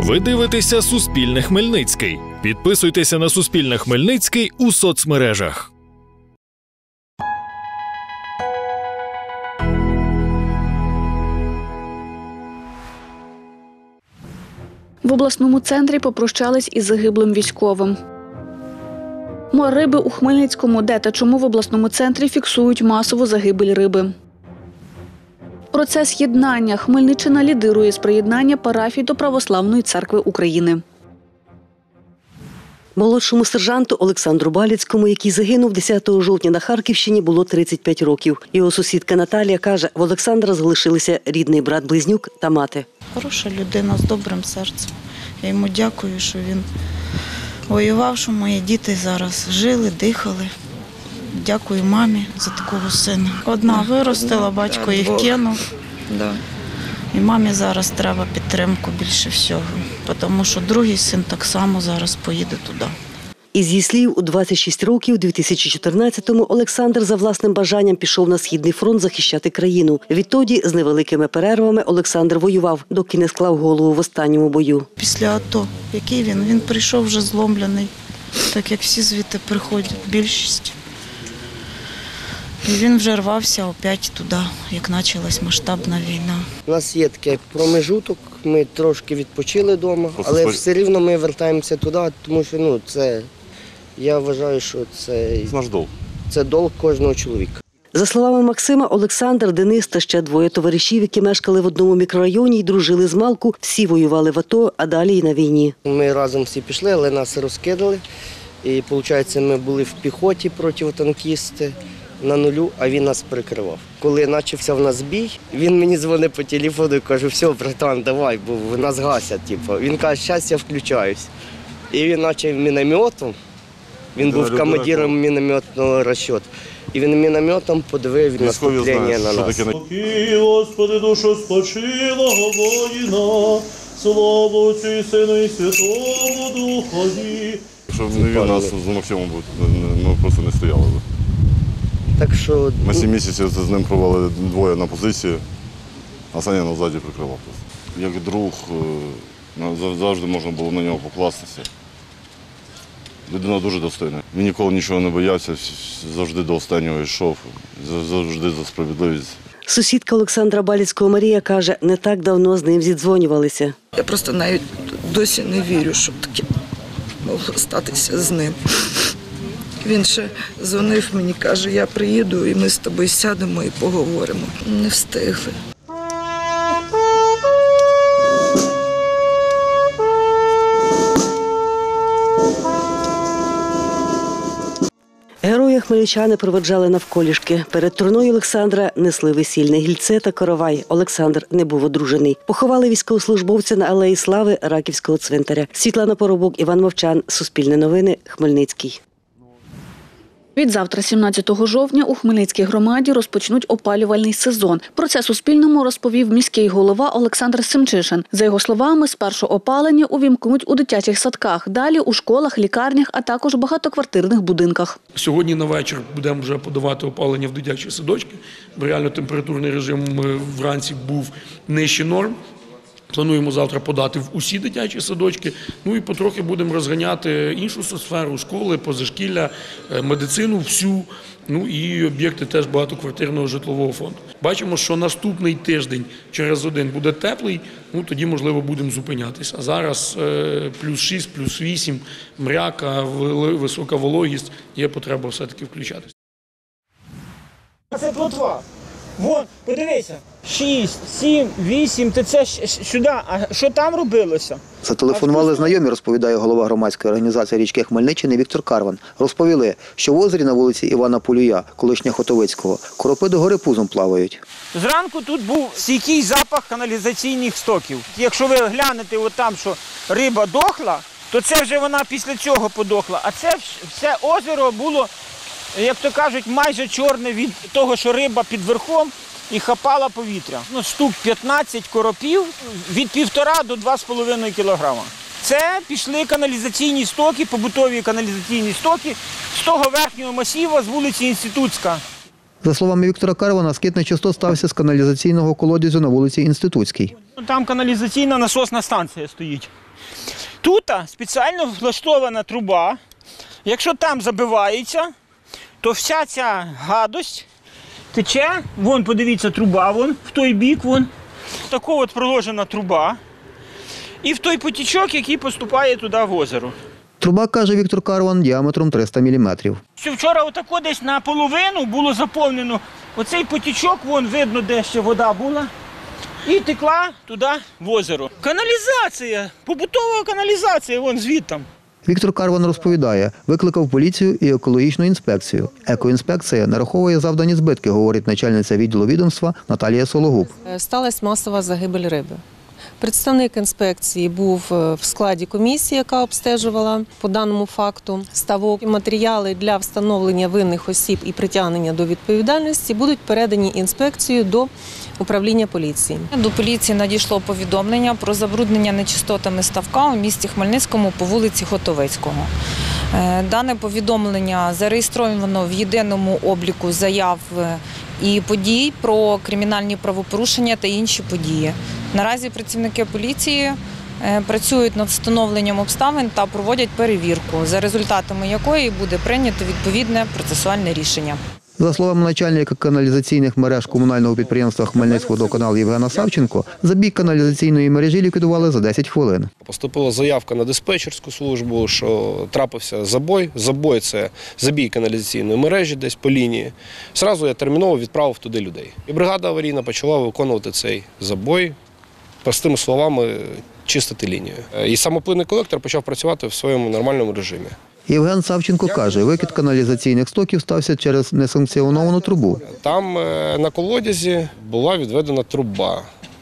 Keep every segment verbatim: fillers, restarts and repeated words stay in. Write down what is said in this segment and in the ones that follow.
Ви дивитеся Суспільне Хмельницький. Підписуйтеся на Суспільне Хмельницький у соцмережах. В обласному центрі попрощались із загиблим військовим. Мор риби у Хмельницькому. Де та чому в обласному центрі фіксують масову загибель риби. Процес єднання. Хмельниччина лідирує з приєднання парафій до Православної церкви України. Молодшому сержанту Олександру Баліцькому, який загинув десятого жовтня на Харківщині, було тридцять п'ять років. Його сусідка Наталія каже, в Олександра залишилися рідний брат-близнюк та мати. Хороша людина з добрим серцем. Я йому дякую, що він воював, що мої діти зараз жили, дихали. Дякую мамі за такого сина. Одна виростила, батько їх кинув. І мамі зараз треба підтримку більше всього, тому що другий син так само зараз поїде туди. Із її слів, у двадцять шість років, у дві тисячі чотирнадцятому, Олександр за власним бажанням пішов на Східний фронт захищати країну. Відтоді, з невеликими перервами, Олександр воював, доки не склав голову в останньому бою. Після АТО, який він? Він прийшов вже зломлений, так як всі звідти приходять, більшість. І він вже рвався опять туди, як почалась масштабна війна. У нас є такий промежуток, ми трошки відпочили вдома, але все рівно ми вертаємося туди, тому що ну, це, я вважаю, що це, наш долг. Це долг кожного чоловіка. За словами Максима, Олександр, Денис та ще двоє товаришів, які мешкали в одному мікрорайоні і дружили з малку, всі воювали в АТО, а далі і на війні. Ми разом всі пішли, але нас розкидали. І, виходить, ми були в піхоті протитанкісти на нулю, а він нас прикривав. Коли почався в нас бій, він мені дзвонить по телефону і каже, все, братан, давай, бо нас гасять. Типу. Він каже, зараз я включаюсь. І він почав мінометом, він був командиром мінометного розчету. І він мінометом подивив наступлення на нас. Господи, душу спочилого воїна, слава Отцю і Сину і Святому Духові. Щоб не він нас з Максимом ми просто не стояли. Так що... Ми сім місяців з ним провели двоє на позиції, а Саня на ззаді прикривав. Як друг, завжди можна було на нього покластися. Людина дуже достойна. Він ніколи нічого не боявся, завжди до останнього йшов, завжди за справедливість. Сусідка Олександра Баліцького Марія каже, не так давно з ним зідзвонювалися. Я просто навіть досі не вірю, що таке могло статися з ним. Він ще дзвонив мені, каже, я приїду і ми з тобою сядемо і поговоримо. Не встигли. Героя хмельничани проведжали навколішки. Перед троною Олександра несли весільне гільце та коровай. Олександр не був одружений. Поховали військовослужбовця на Алеї Слави Раківського цвинтаря. Світлана Поробок, Іван Мовчан, Суспільне новини, Хмельницький. Відзавтра, сімнадцятого жовтня, у Хмельницькій громаді розпочнуть опалювальний сезон. Про це Суспільному розповів міський голова Олександр Семчишин. За його словами, спершу опалення увімкнуть у дитячих садках, далі у школах, лікарнях, а також багатоквартирних будинках. Сьогодні на вечір будемо вже подавати опалення в дитячі садочки, бо реально температурний режим вранці був нижче норм. Плануємо завтра подати в усі дитячі садочки, ну і потрохи будемо розганяти іншу сферу, школи, позашкілля, медицину всю, ну і об'єкти теж багатоквартирного житлового фонду. Бачимо, що наступний тиждень через один буде теплий, ну тоді, можливо, будемо зупинятися. А зараз плюс шість, плюс вісім, мряка, висока вологість, є потреба все-таки включатися. Це плотва. Вон, подивися, шість, сім, вісім, ти це сюди, а що там робилося? Зателефонували знайомі, розповідає голова громадської організації «Річки Хмельниччини» Віктор Карван. Розповіли, що в озері на вулиці Івана Полюя, колишня Хотовицького, коропи догори пузом плавають. Зранку тут був стійкий запах каналізаційних стоків. Якщо ви глянете от там, що риба дохла, то це вже вона після цього подохла, а це все озеро було, як то кажуть, майже чорне від того, що риба під верхом і хапала повітря. Ну, штук п'ятнадцять коропів від півтора до два з половиною кілограма. Це пішли каналізаційні стоки, побутові каналізаційні стоки з того верхнього масиву з вулиці Інститутська. За словами Віктора Карвана, скид нечистот стався з каналізаційного колодязю на вулиці Інститутській. Там каналізаційна насосна станція стоїть. Тут спеціально влаштована труба. Якщо там забивається, то вся ця гадость тече. Вон, подивіться, труба, вон, в той бік, вон. Така от проложена труба. І в той потічок, який поступає туди в озеро. Труба, каже Віктор Карван, діаметром триста міліметрів. Вчора отако десь наполовину було заповнено оцей потічок, вон видно, де ще вода була, і текла туди в озеро. Каналізація, побутова каналізація, вон звідти. Віктор Карван розповідає, викликав поліцію і екологічну інспекцію. Екоінспекція нараховує завдані збитки, говорить начальниця відділу відомства Наталія Сологуб. Сталася масова загибель риби. Представник інспекції був в складі комісії, яка обстежувала по даному факту ставок. Матеріали для встановлення винних осіб і притягнення до відповідальності будуть передані інспекцією до управління поліції. До поліції надійшло повідомлення про забруднення нечистотами ставка у місті Хмельницькому по вулиці Хотовицького. Дане повідомлення зареєстровано в єдиному обліку заяв і подій про кримінальні правопорушення та інші події. Наразі працівники поліції працюють над встановленням обставин та проводять перевірку, за результатами якої буде прийнято відповідне процесуальне рішення. За словами начальника каналізаційних мереж комунального підприємства «Хмельницькводоканал» Євгена Савченко, забій каналізаційної мережі ліквідували за десять хвилин. Поступила заявка на диспетчерську службу, що трапився забой. Забой – це забій каналізаційної мережі десь по лінії. Зразу я терміново відправив туди людей. І бригада аварійна почала виконувати цей забой, простими словами, чистити лінію. І самоплинний колектор почав працювати в своєму нормальному режимі. Євген Савченко каже, викид каналізаційних стоків стався через несанкціоновану трубу. Там на колодязі була відведена труба.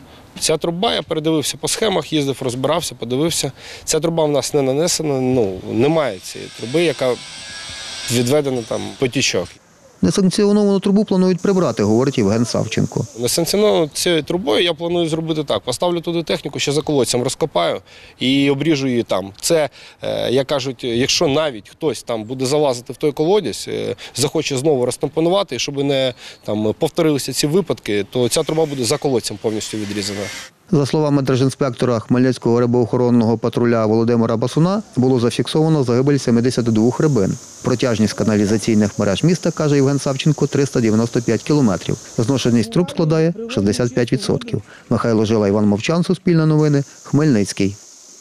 Ця труба, я передивився по схемах, їздив, розбирався, подивився. Ця труба в нас не нанесена, ну, немає цієї труби, яка відведена там потічок. Несанкціоновану трубу планують прибрати, говорить Євген Савченко. Несанкціоновану цією трубою я планую зробити так. Поставлю туди техніку, ще за колодцем розкопаю і обріжу її там. Це, як кажуть, якщо навіть хтось там буде залазити в той колодязь, захоче знову розтампонувати, і щоб не там повторилися ці випадки, то ця труба буде за колодцем повністю відрізана. За словами держінспектора Хмельницького рибоохоронного патруля Володимира Басуна, було зафіксовано загибель сімдесят двох рибин. Протяжність каналізаційних мереж міста, каже Євген Савченко, триста дев'яносто п'ять кілометрів. Зношеність труб складає шістдесят п'ять відсотків. Михайло Жила, Іван Мовчан, Суспільне новини, Хмельницький.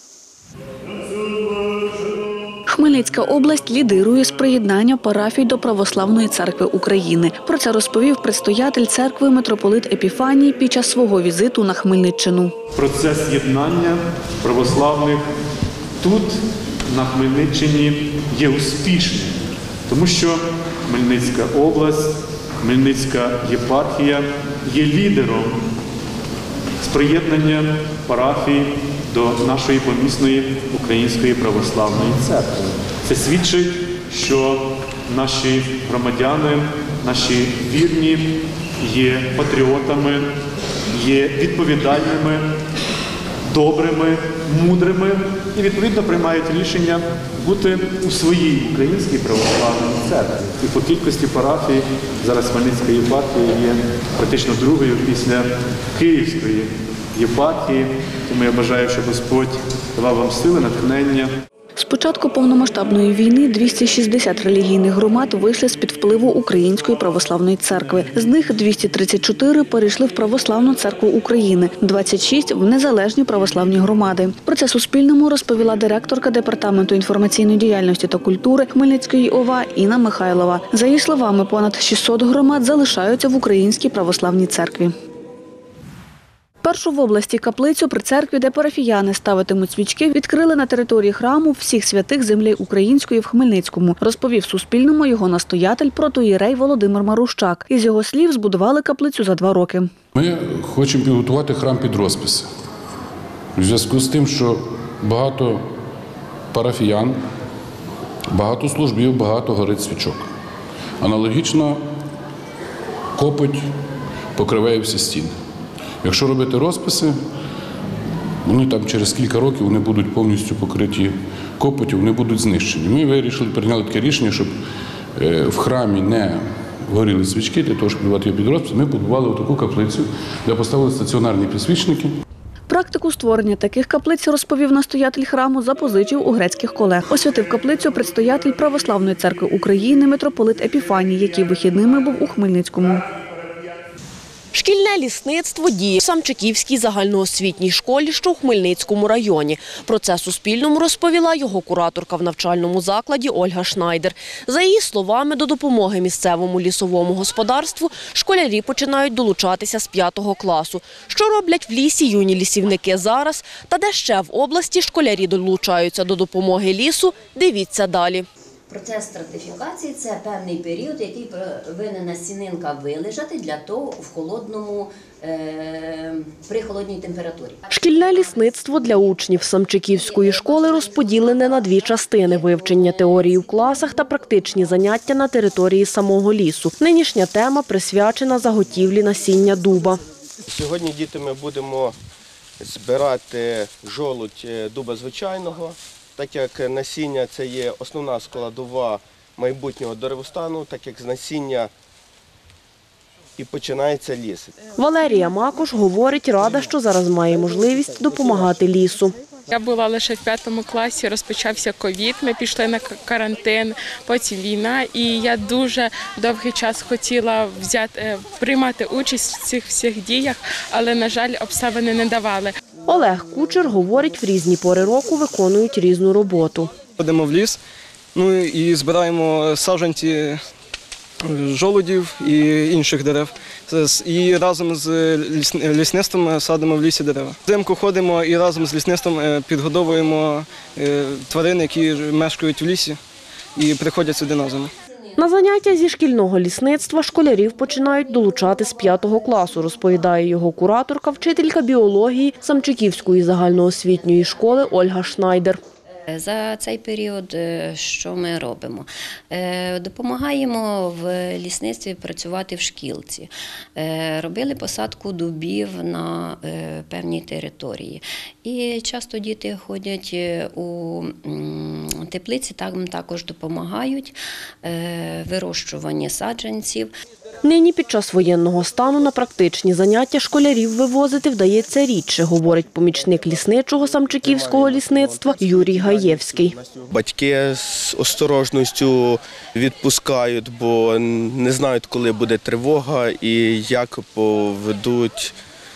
Хмельницька область лідирує з приєднання парафій до Православної церкви України. Про це розповів предстоятель церкви митрополит Епіфаній під час свого візиту на Хмельниччину. Процес єднання православних тут, на Хмельниччині, є успішним, тому що Хмельницька область, Хмельницька єпархія є лідером з приєднання парафій до нашої помісної Української православної церкви. Це свідчить, що наші громадяни, наші вірні є патріотами, є відповідальними, добрими, мудрими і, відповідно, приймають рішення бути у своїй Українській православній церкві. І по кількості парафій зараз Хмельницька єпархія є практично другою після Київської єпархії. Тому я бажаю, щоб Господь давав вам сили, натхнення. З початку повномасштабної війни двісті шістдесят релігійних громад вийшли з-під впливу Української православної церкви. З них двісті тридцять чотири перейшли в Православну церкву України, двадцять шість – в незалежні православні громади. Про це Суспільному розповіла директорка Департаменту інформаційної діяльності та культури Хмельницької ОВА Інна Михайлова. За її словами, понад шістсот громад залишаються в Українській православній церкві. Першу в області каплицю при церкві, де парафіяни ставитимуть свічки, відкрили на території храму всіх святих землі української в Хмельницькому, розповів Суспільному його настоятель протоієрей Володимир Марущак. Із його слів, збудували каплицю за два роки. Ми хочемо підготувати храм під розписи. У зв'язку з тим, що багато парафіян, багато службів, багато горить свічок. Аналогічно копоть покриває всі стіни. Якщо робити розписи, вони там через кілька років вони будуть повністю покриті копоттю, вони будуть знищені. Ми вирішили, прийняли таке рішення, щоб в храмі не горіли свічки, для того, щоб будувати його під розпис, ми побудували таку каплицю, де поставили стаціонарні підсвічники. Практику створення таких каплиць, розповів настоятель храму, запозичив у грецьких колег. Освятив каплицю предстоятель Православної церкви України митрополит Епіфаній, який вихідними був у Хмельницькому. Шкільне лісництво діє в Самчиківській загальноосвітній школі, що у Хмельницькому районі. Про це Суспільному розповіла його кураторка в навчальному закладі Ольга Шнайдер. За її словами, до допомоги місцевому лісовому господарству школярі починають долучатися з п'ятого класу. Що роблять в лісі юні лісівники зараз, та де ще в області школярі долучаються до допомоги лісу, дивіться далі. Процес стратифікації – це певний період, який повинна насінинка вилежати для того в холодному, е, при холодній температурі. Шкільне лісництво для учнів Самчиківської школи розподілене на дві частини – вивчення теорії в класах та практичні заняття на території самого лісу. Нинішня тема присвячена заготівлі насіння дуба. Сьогодні, діти, ми будемо збирати жолудь дуба звичайного. Так як насіння – це є основна складова майбутнього деревостану, так як з насіння і починається ліс. Валерія Макуш говорить, рада, що зараз має можливість допомагати лісу. Я була лише в п'ятому класі, розпочався ковід, ми пішли на карантин, потім війна, і я дуже довгий час хотіла взяти, приймати участь в цих всіх діях, але, на жаль, обставини не давали. Олег Кучер говорить, в різні пори року виконують різну роботу. Ходимо в ліс, ну і збираємо саджанці жолудів і інших дерев. І разом з лісництвом садимо в лісі дерева. Взимку ходимо і разом з лісництвом підгодовуємо тварин, які мешкають в лісі і приходять сюди на зиму. На заняття зі шкільного лісництва школярів починають долучати з п'ятого класу, розповідає його кураторка, вчителька біології Самчиківської загальноосвітньої школи Ольга Шнайдер. За цей період що ми робимо? Допомагаємо в лісництві працювати в шкілці. Робили посадку дубів на певній території. І часто діти ходять у теплиці, там також допомагають вирощування саджанців. Нині під час воєнного стану на практичні заняття школярів вивозити вдається рідше, говорить помічник лісничого Самчиківського лісництва Юрій Гаєвський. Батьки з осторожністю відпускають, бо не знають, коли буде тривога і як поведуть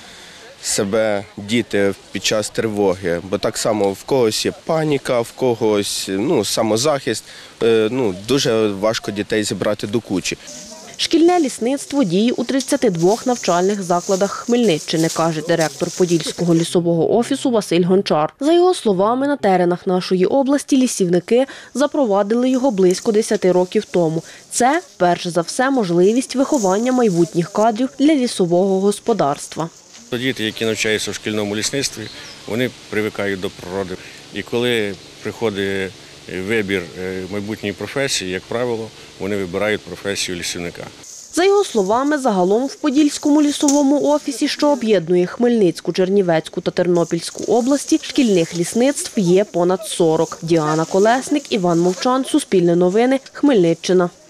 себе діти під час тривоги. Бо так само в когось є паніка, в когось ну, самозахист. Ну, дуже важко дітей зібрати до кучі. Шкільне лісництво діє у тридцяти двох навчальних закладах Хмельниччини, каже директор Подільського лісового офісу Василь Гончар. За його словами, на теренах нашої області лісівники запровадили його близько десяти років тому. Це, перш за все, можливість виховання майбутніх кадрів для лісового господарства. Діти, які навчаються в шкільному лісництві, вони привикають до природи. І коли приходить вибір майбутньої професії, як правило, вони вибирають професію лісівника. За його словами, загалом в Подільському лісовому офісі, що об'єднує Хмельницьку, Чернівецьку та Тернопільську області, шкільних лісництв є понад сорок. Діана Колесник, Іван Мовчан, Суспільне новини, Хмельниччина.